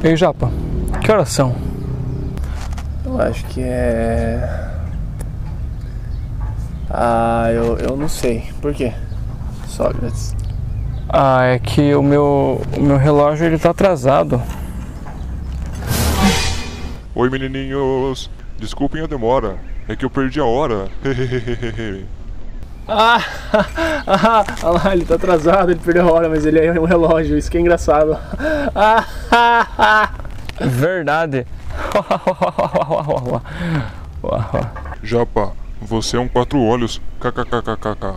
Ei, Japa, que horas são? Eu acho que é... eu não sei. Por quê? Sócrates. É que o meu relógio ele tá atrasado. Oi, menininhos. Desculpem a demora. É que eu perdi a hora. Olha lá, ele tá atrasado, ele perdeu a hora, mas ele é um relógio, isso que é engraçado. Verdade. Japa, você é um 4 olhos. KKKKKK.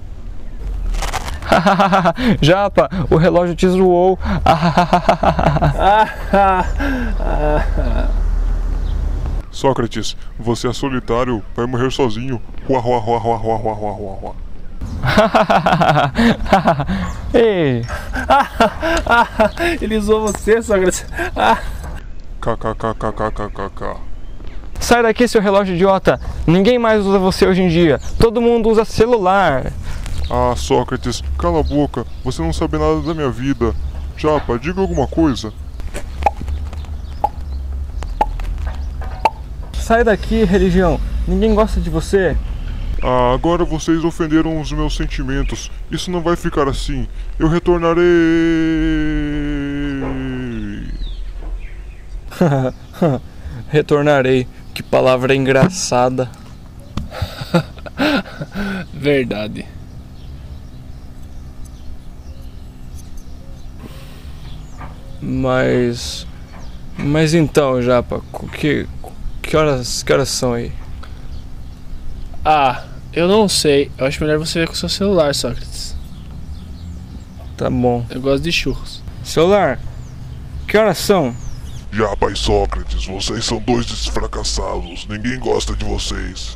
Japa, o relógio te zoou. Sócrates, você é solitário, vai morrer sozinho. Ei. Ele zoou você, Sócrates. KKKKKKK. Sai daqui, seu relógio idiota. Ninguém mais usa você hoje em dia. Todo mundo usa celular. Ah, Sócrates, cala a boca. Você não sabe nada da minha vida. Japa, diga alguma coisa. Sai daqui, religião. Ninguém gosta de você. Ah, agora vocês ofenderam os meus sentimentos. Isso não vai ficar assim. Eu retornarei. Retornarei. Que palavra engraçada. Verdade. Mas então, Japa, que horas são aí? Eu não sei. Eu acho melhor você ver com o seu celular, Sócrates. Tá bom. Eu gosto de churros. Celular, que horas são? Japa e Sócrates, vocês são dois desfracassados. Ninguém gosta de vocês.